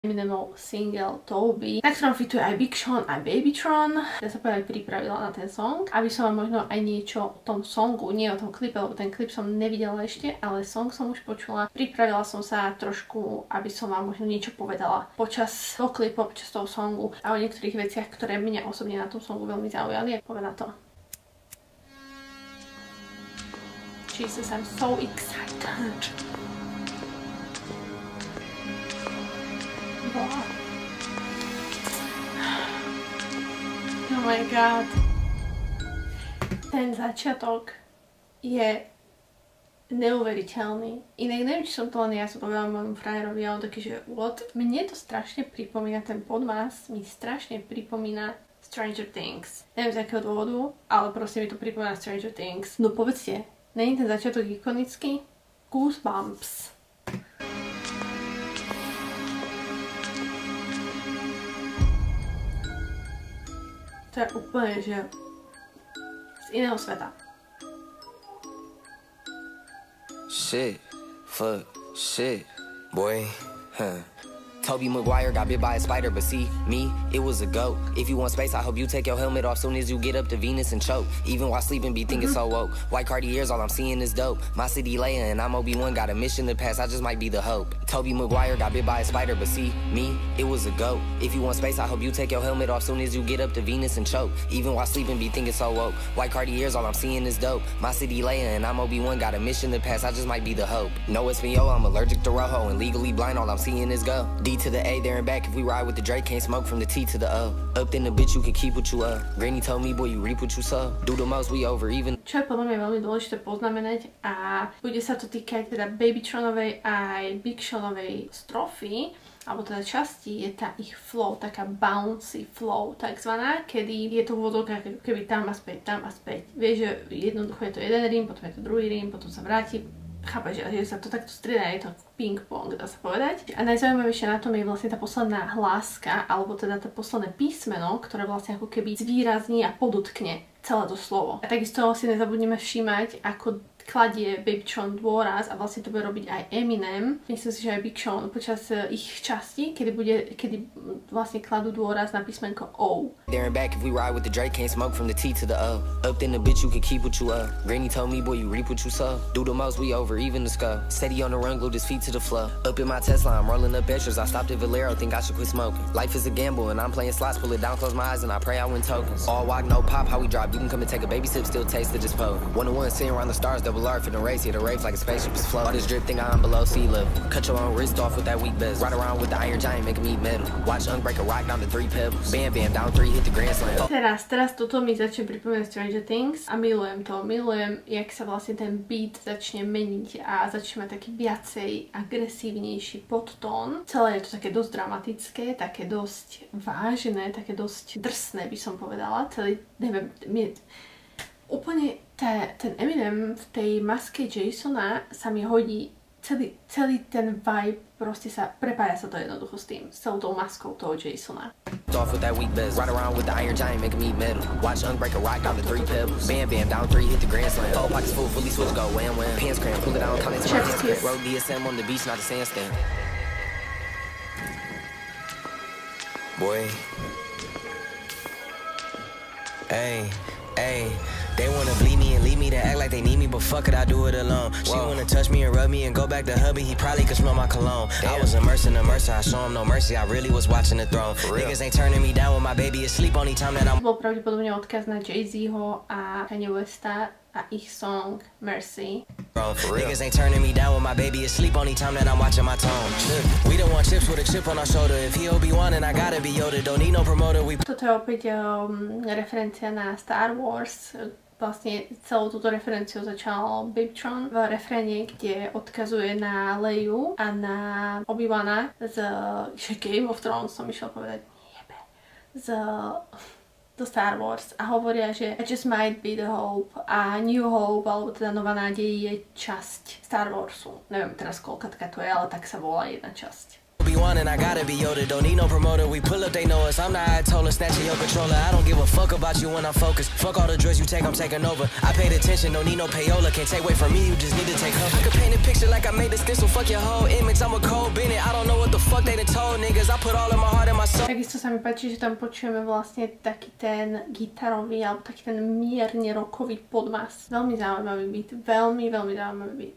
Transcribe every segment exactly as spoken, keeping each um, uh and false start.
Eminemov single Toby, na ktorom fituje aj Big Sean, aj Babytron. Ja sa povedať pripravila na ten song, aby som vám možno aj niečo o tom songu, nie o tom klipe, lebo ten klip som nevidela ešte, ale song som už počula. Pripravila som sa trošku, aby som vám možno niečo povedala počas toho klipu, počas toho songu a o niektorých veciach, ktoré mňa osobne na tom songu veľmi zaujali. Poviem na to. Jesus, I'm so excited. Wow. Oh my god. Ten začiatok je neuveriteľný. Inak neviem, či som to len ja som povedala môjmu frajerovi, ale taký, že what? Mne to strašne pripomína, ten podmas mi strašne pripomína Stranger Things. Neviem z akého dôvodu, ale proste mi to pripomína Stranger Things. No povedzte, není ten začiatok ikonický? Goosebumps. To je úplne, že z iného sveta. Shit, fuck, shit, boy, huh. Toby Maguire got bit by a spider, but see, me, it was a goat. If you want space, I hope you take your helmet off soon as you get up to Venus and choke. Even while sleeping, be thinking mm-hmm. so woke. White Cartiers, all I'm seeing is dope. My city Leia and I'm Obi-Wan, got a mission to pass, I just might be the hope. Toby Maguire got bit by a spider, but see, me, it was a goat. If you want space, I hope you take your helmet off soon as you get up to Venus and choke. Even while sleeping, be thinking so woke. White Cartiers, all I'm seeing is dope. My city Leia and I'm Obi-Wan, got a mission to pass, I just might be the hope. No Espanol, I'm allergic to Rojo, and legally blind, all I'm seeing is go. D to the A, there and back. If we ride with the Drake, can't smoke from the T to the O. Up in the bitch, you can keep what you up. Granny told me, boy, you reap what you sow. Do the most, we over even. Čo je podľa mňa veľmi dôležité poznamenať a bude sa to týkať teda Babytronovej aj Big Seanovej strofy, alebo teda časti, je tá ich flow, taká bouncy flow takzvaná, kedy je to v vodokách keby tam a späť, tam a späť. Vieš, že jednoducho je to jeden rím, potom je to druhý rím, potom sa vráti. Chápeš, že sa to takto strieda, je to ping-pong, dá sa povedať. A najzaujímavejšie na tom je vlastne tá posledná hláska, alebo teda to posledné písmeno, ktoré vlastne ako keby zvýrazní a podotkne celé to slovo. A takisto si nezabudneme všímať, ako kladie Big Sean dôraz a vlastne to bude robiť aj Eminem. Myslím si, že aj Big Sean počas ich časti, kedy bude, kedy vlastne kladú dôraz na písmenko O. There and back, if we ride with the Drake, can't smoke from the T to the O. Up in the bitch, you can keep what you up. Granny told me, boy, you reap what you sow. Do the most, we over even the scope. Steady on the run, glued his feet to the floor. Up in my Tesla, I'm rolling up extras. I stopped at Valero, think I should quit smoking. Life is a gamble and I'm playing slots, pull it down, close my eyes and I pray I win tokens. All walk, no pop, how we drop. You can come and take a baby sip, still taste it, just poke. One to one, sitting around the stars, double R for the race. The race like a spaceship is floating. All this drip thing I'm below sea level. Cut your own wrist off with that weak bezel. Ride around with the iron giant, make me eat metal. Watch Unk break a rock down to three pebbles. Bam bam down three, hit the grand slam. Teraz, teraz toto mi začne pripomínať Stranger Things a milujem to. Milujem, jak sa vlastne ten beat začne meniť a začne mať taký viacej agresívnejší podtón. Celé je to také dosť dramatické, také dosť vážne, také dosť drsné by som povedala. Celý, neviem, mi úplne te, ten Eminem v tej maske Jasona sa mi hodí, celý, celý ten vibe proste sa, prepája sa to jednoducho s tým, s celou tou maskou toho Jasona. Off with that weak bezel. Ride around with the iron giant, make me eat metal. Watch Unk break a rock down to three pebbles. Bam bam down three, hit the grand slam. Four pockets full, fully switch, go wham wham. Pants cramp, pull it down, count it to my hands cramp. Road D S M on the beach, not a sandstand. Boy. Hey, hey. They wanna bleed me and leave me to act like they need me, but fuck it, I do it alone. Whoa. She wanna touch me and rub me and go back to hubby, he probably could smell my cologne. Damn. I was immersed in the mercy, I show him no mercy, I really was watching the throne. Niggas ain't turning me down when my baby is asleep only time that I'm... Bol pravdepodobne odkaz na Jay-Zho a Kanye Westa a ich song Mercy. Niggas ain't turning me down when my baby is asleep only time that I'm watching my tone. We don't want chips with a chip on our shoulder. If he Obi-Wan and I gotta be Yoda, don't need no promoter. We... Toto je opäť um, referencia na Star Wars. Vlastne celú túto referenciu začal Babytron v refréne, kde odkazuje na Leiu a na Obi-Wana z Game of Thrones, som išiel povedať, jebe, z do Star Wars a hovoria, že I just might be the hope a New Hope, alebo teda Nová nádej je časť Star Warsu. Neviem teraz koľkatka to je, ale tak sa volá jedna časť. Obi-Wan and I gotta be Yoda. Don't need no promoter, we pull up, they know us. I'm the Ayatollah, snatching your controller. I don't give a fuck about you when I'm focused. Fuck all the drugs you take, I'm taking over. I paid attention, don't need no payola. Can't take away from me, you just need to take cover. I could paint a picture like I made this stencil. Fuck your whole image, I'm a cold Bennett. I don't know what the fuck they done told niggas. I put all of my heart in my soul. Takisto sa mi páči, že tam počujeme vlastne taký ten gitarový alebo taký ten mierne rockový podmas. Veľmi zaujímavý beat, veľmi, veľmi zaujímavý beat.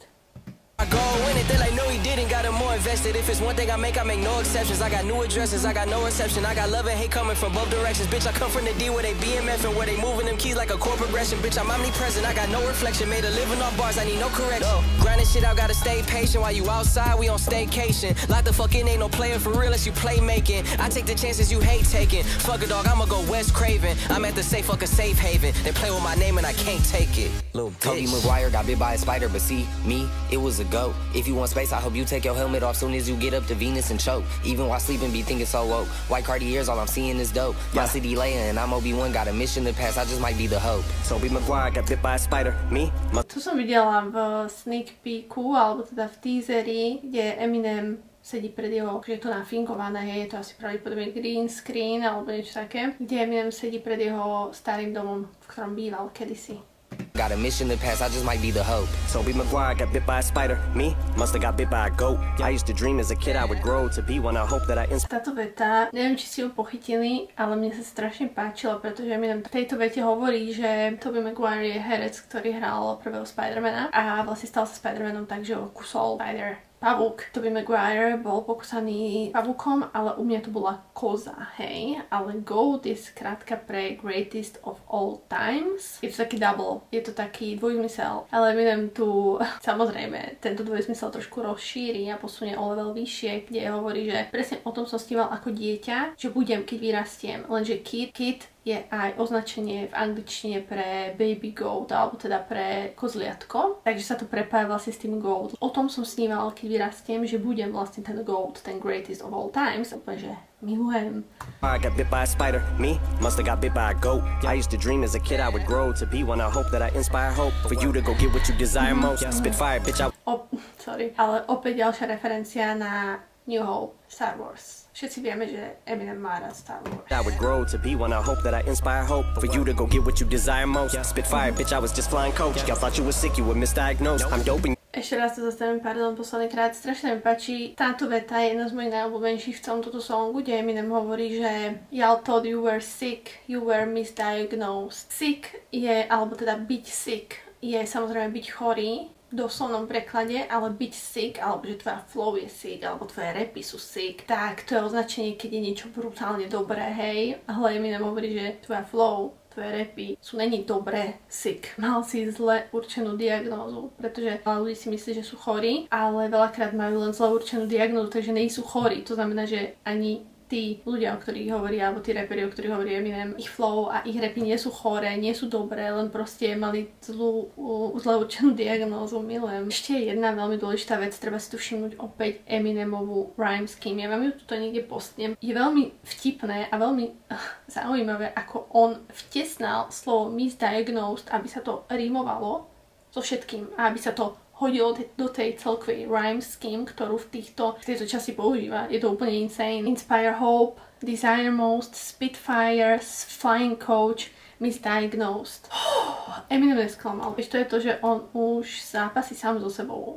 I go in it, they like no he didn't, got him more invested. If it's one thing I make, I make no exceptions. I got new addresses, I got no reception. I got love and hate coming from both directions. Bitch, I come from the D where they B M F and where they moving them keys like a chord progression. Bitch, I'm omnipresent, I got no reflection. Made a living off bars, I need no correction. Grinding shit out, gotta stay patient. While you outside, we on staycation. Like the fucking ain't no player for real unless you play making. I take the chances you hate taking. Fuck a dog, I'ma go West Craven. I'm at the safe, fuck a safe haven. They play with my name and I can't take it. Little Tobey Maguire got bit by a spider, but see, me, it was a goat. If you want space, I hope you take your helmet off soon as you get up to Venus and choke. Even while sleeping, be thinking so woke. White Cartiers, all I'm seeing is dope. My city Leia and I'm Obi-Wan, got a mission to pass, I just might be the hope. Tobey Maguire got bit by a spider, me? Tu som videla v sneak peeku, alebo teda v teaseri, kde Eminem sedí pred jeho, že je to nafingované, hej, je to asi pravdepodobne green screen alebo niečo také, kde Eminem sedí pred jeho starým domom, v ktorom býval kedysi. Got a mission to pass, I just might be the hope. Tobey Maguire got bit by a spider, me? Must've got bit by a goat. I used to dream as a kid I would grow to be one. I hope that I inspire. Táto veta, neviem, či si ju pochytili, ale mne sa strašne páčila, pretože Eminem v tejto vete hovorí, že Tobey Maguire je herec, ktorý hral prvého Spidermana a vlastne stal sa Spidermanom tak, že ho kusol Spider pavúk. Tobey Maguire bol pokusaný pavúkom, ale u mňa to bola koza, hej. Ale GOAT je skrátka pre Greatest of All Times. Je to taký double, je to taký dvojzmysel. Ale Eminem tu, samozrejme, tento dvojzmysel trošku rozšíri a posunie o level vyššie, kde hovorí, že presne o tom som sníval ako dieťa, že budem, keď vyrastiem. Lenže kid, kid je aj označenie v angličtine pre baby goat, alebo teda pre kozliatko. Takže sa to prepája vlastne s tým goat. O tom som sníval, keď vyrastiem, že budem vlastne ten goat, ten greatest of all times. Úplne, že milujem. I got bit by a spider, me? Must've got bit by a goat. I used to dream as a kid I would grow to be one. I hope that I inspire hope for you to go get what you desire most. Spitfire, bitch, I... O, sorry. Ale opäť ďalšia referencia na New Hope, Star Wars. Všetci vieme, že Eminem má rád Star Wars. I would grow to be one. I hope that I inspire hope for you to go get what you desire most. Spitfire, bitch, I was just flying coach. Y'all thought you were sick, you were misdiagnosed. I'm doping. Ešte raz to zastavím, pardon, posledný krát. Strašne mi páči. Táto veta je jedna z mojich najobľúbenejších v celom toto songu, kde Eminem hovorí, že y'all thought you were sick, you were misdiagnosed. Sick je, alebo teda byť sick, je samozrejme byť chorý, v doslovnom preklade, ale byť sick, alebo že tvoja flow je sick, alebo tvoje rapy sú sick, tak to je označenie, keď je niečo brutálne dobré, hej. Ale Eminem hovorí, že tvoja flow, tvoje rapy sú není dobré, sick. Mal si zle určenú diagnózu, pretože veľa ľudí si myslí, že sú chorí, ale veľakrát majú len zle určenú diagnózu, takže nie sú chorí. To znamená, že ani tí ľudia, o ktorých hovorí, alebo tí raperi, o ktorých hovorí Eminem, ich flow a ich rapy nie sú choré, nie sú dobré, len proste mali zlú, zle určenú diagnózu, milujem. Ešte jedna veľmi dôležitá vec, treba si tu všimnúť opäť Eminemovú rhyme scheme. Ja vám ju tuto niekde postnem. Je veľmi vtipné a veľmi uh, zaujímavé, ako on vtesnal slovo misdiagnosed, aby sa to rímovalo so všetkým a aby sa to hodil do tej celkovej rhyme scheme, ktorú v týchto, v tejto časti používa. Je to úplne insane. Inspire hope, desire most, spitfire, flying coach, misdiagnosed. Oh, Eminem nesklamal. Vieš, to je to, že on už zápasí sám so sebou.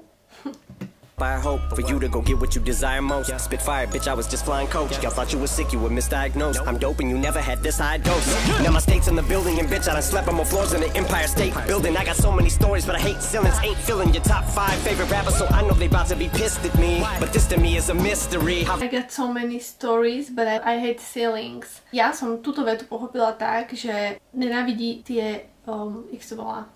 I hope for you to go get what you desire most. Spitfire, bitch, I was just flying coach. Y'all thought you were sick, you were misdiagnosed. I'm dope and you never had this high dose. Now my state's in the building and bitch, I done slept on more floors in the Empire State Building. I got so many stories, but I hate ceilings. Ain't feeling your top five favorite rappers, so I know they about to be pissed at me. But this to me is a mystery. I got so many stories, but I, I hate ceilings. Ja som túto vetu pochopila tak, že nenávidí tie, um, jak sa to volá?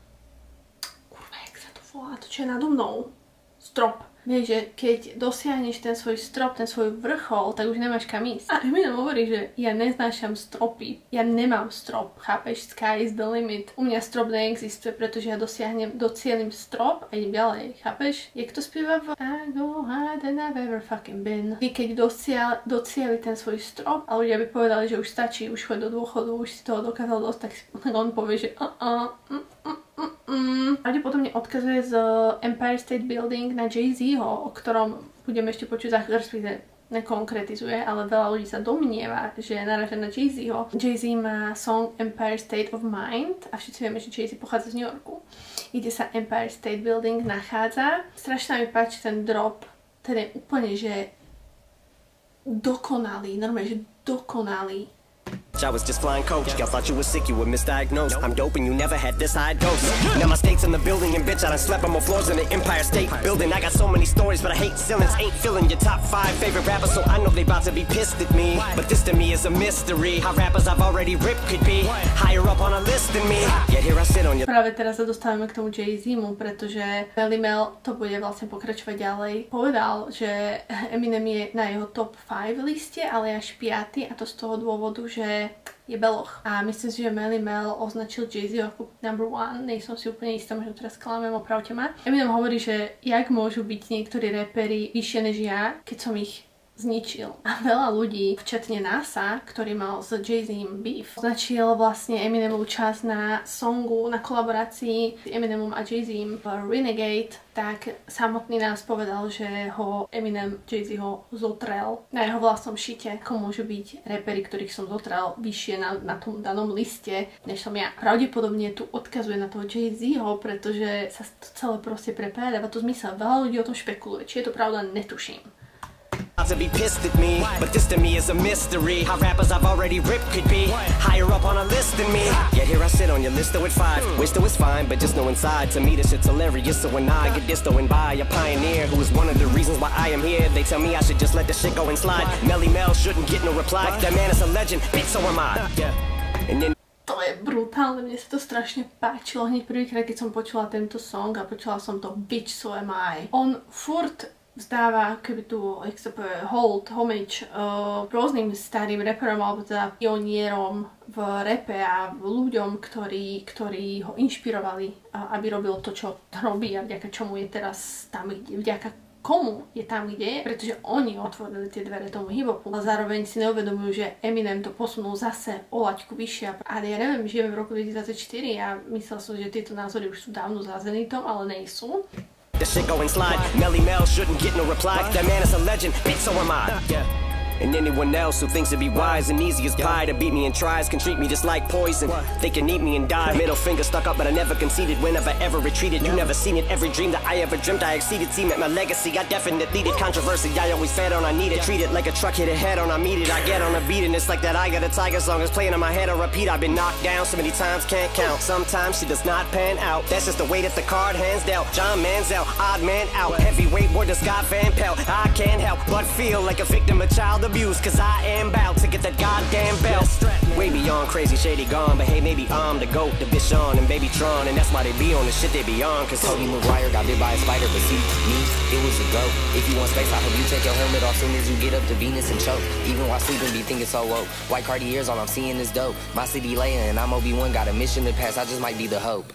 Kurva, jak sa to volá? To čo je nado mnou? Strop. Vieš, že keď dosiahneš ten svoj strop, ten svoj vrchol, tak už nemáš kam ísť. A Eminem hovorí, že ja neznášam stropy. Ja nemám strop, chápeš? Sky is the limit. U mňa strop neexistuje, pretože ja dosiahnem, docielim strop a idem ďalej, chápeš? Jak to spieva v I go higher than I've ever fucking been. Keď dosiel, docieli ten svoj strop a ľudia by povedali, že už stačí, už chod do dôchodu, už si toho dokázal dosť, tak on povie, že uh-uh, uh-uh. Mm-mm. Pravdepodobne odkazuje z Empire State Building na Jay-Zho, o ktorom budeme ešte počuť za chvíľu, nekonkretizuje, ale veľa ľudí sa domnieva, že naráža na Jay-Zho. Jay-Z má song Empire State of Mind a všetci vieme, že Jay-Z pochádza z New Yorku, kde sa Empire State Building nachádza. Strašne mi páči ten drop, ten je úplne, že dokonalý, normálne, že dokonalý. I was just flying coach. Y'all thought you were sick, you were misdiagnosed. I'm dope and you never had this high dose. Now my state's in the building and bitch, I done slept on more floors in the Empire State Building. I got so many stories, but I hate ceilings. Ain't filling your top five favorite rappers, so I know they about to be pissed at me. But this to me is a mystery. How rappers I've already ripped could be higher up on a list than me. Yet here I sit on your... Práve teraz sa dostávame k tomu Jay-Zmu, pretože Melle Mel to bude vlastne pokračovať ďalej. Povedal, že Eminem je na jeho top päť liste, ale až piaty, a to z toho dôvodu, že je beloch. A myslím si, že Melle Mel označil Jay-Z ako number one. Nejsom si úplne istá, možno teraz klamem, opravte ma. Eminem hovorí, že jak môžu byť niektorí raperi vyššie než ja, keď som ich zničil. A veľa ľudí, včetne NASA, ktorý mal s Jay-Zim beef, označil vlastne Eminemovú časť na songu, na kolaborácii s Eminemom a Jay-Zim v Renegade, tak samotný nás povedal, že ho Eminem Jay-Z ho zotrel na jeho vlastnom šite. Ako môžu byť raperi, ktorých som zotrel vyššie na, na tom danom liste, než som ja. Pravdepodobne tu odkazuje na toho Jay-Zho, pretože sa to celé proste prepája, dáva to zmysel. Veľa ľudí o tom špekuluje. Či je to pravda, netuším. To be pissed at me, but this to me is a mystery. How rappers I've already ripped could be higher up on a list than me. Yet here I sit on your list though at five. Wish though it's fine, but just know inside to me this shit's hilarious. So when I get this and by a pioneer who is one of the reasons why I am here, they tell me I should just let the shit go and slide. Melle Mel shouldn't get no reply. That man is a legend, bitch, so am I. And then to je brutálne, mne sa to strašne páčilo hneď prvýkrát, keď som počula tento song a počula som to Bitch, so am I. On furt vzdáva, keby tu, jak sa povie, hold, homage uh, rôznym starým reperom alebo teda pionierom v rape a ľuďom, ktorí, ktorí ho inšpirovali, uh, aby robil to, čo robí a vďaka čomu je teraz tam, kde, vďaka komu je tam, kde je, pretože oni otvorili tie dvere tomu hip-hopu. A zároveň si neuvedomujú, že Eminem to posunul zase o laťku vyššie. Ale ja neviem, žijeme v roku dvetisícdvadsaťštyri a myslel som, že tieto názory už sú dávno za zenitom, ale nejsú. the shit go and slide. Melle Mel shouldn't get no reply. That man is a legend, bitch, so am I. Yeah. And anyone else who thinks it'd be wise and easy as pie to beat me and tries can treat me just like poison. They can eat me and die. Middle finger stuck up, but I never conceded. Whenever ever retreated, you never seen it. Every dream that I ever dreamt, I exceeded. See, met my legacy, I definitely did. Controversy, I always fed on, I need it. Treat it like a truck hit a head on, I meet it. I get on a beat and it's like that I Got a Tiger song is playing in my head on repeat. I've been knocked down so many times, can't count. Sometimes she does not pan out. That's just the way that the card hands dealt. John Manziel, odd man out. Heavyweight word to Scott Van Pelt. I can't help but feel like a victim of child abuse, cause I am about to get that goddamn belt. Way beyond crazy, shady gone, but hey, maybe I'm the GOAT, the bitch on and baby Tron, and that's why they be on the shit they be on. Cause Tobey Maguire got bit by a spider, but see, me, it was a goat. If you want space, I hope you take your helmet off soon as you get up to Venus and choke. Even while sleeping, be thinking so woke. White Cartiers, all I'm seeing is dope. My city Leia and I'm Obi-Wan, got a mission to pass, I just might be the hope.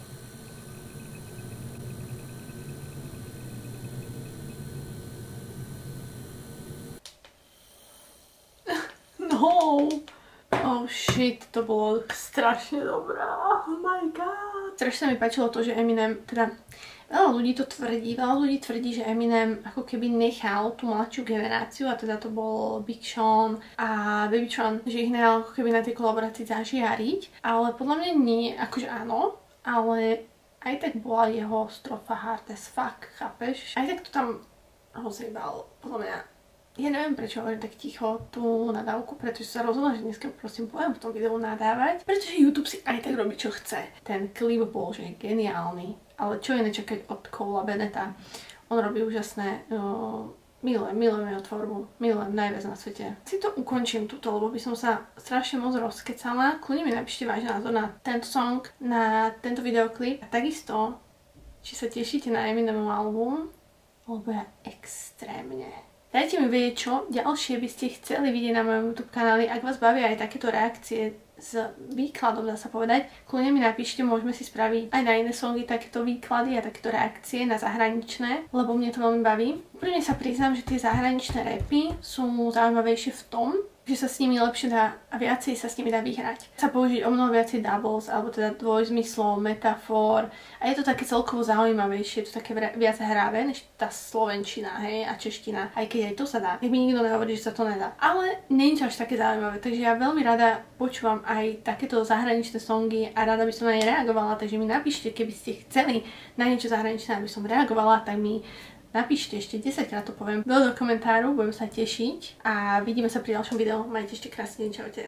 No. Oh shit, to bolo strašne dobré. Oh my god. Strašne mi páčilo to, že Eminem, teda veľa ľudí to tvrdí, veľa ľudí tvrdí, že Eminem ako keby nechal tú mladšiu generáciu, a teda to bol Big Sean a Baby Tron, že ich nechal ako keby na tej kolaborácii zažiariť, ale podľa mňa nie, akože áno, ale aj tak bola jeho strofa hard as fuck, chápeš? Aj tak to tam rozjebal, podľa mňa. Ja neviem, prečo hovorím tak ticho tú nadávku, pretože sa rozhodla, že dneska prosím poviem v tom videu nadávať, pretože YouTube si aj tak robí, čo chce. Ten klip bol, že je geniálny, ale čo je nečakať od Cola Beneta. On robí úžasné, uh, milujem, milujem jeho tvorbu, milujem najviac na svete. Si to ukončím tuto, lebo by som sa strašne moc rozkecala. Kľudne mi napíšte váš názor na tento song, na tento videoklip. A takisto, či sa tešíte na Eminemov album, lebo ja extrémne. Dajte mi vedieť, čo ďalšie by ste chceli vidieť na mojom YouTube kanáli. Ak vás bavia aj takéto reakcie s výkladom, dá sa povedať, kľudne mi napíšte, môžeme si spraviť aj na iné songy takéto výklady a takéto reakcie na zahraničné, lebo mne to veľmi baví. Úprimne sa priznám, že tie zahraničné rapy sú zaujímavejšie v tom, že sa s nimi lepšie dá a viacej sa s nimi dá vyhrať. Sa použiť o mnoho viacej doubles, alebo teda dvojzmyslov, metafor a je to také celkovo zaujímavejšie, je to také viac hravé než tá slovenčina, hej, a čeština, aj keď aj to sa dá. Nech mi nikto nehovorí, že sa to nedá. Ale nie je to až také zaujímavé, takže ja veľmi rada počúvam aj takéto zahraničné songy a rada by som na ne reagovala, takže mi napíšte, keby ste chceli na niečo zahraničné, aby som reagovala, tak mi napíšte, ešte desaťkrát to poviem, do komentáru, budem sa tešiť a vidíme sa pri ďalšom videu. Majte ešte krásny deň, čaute.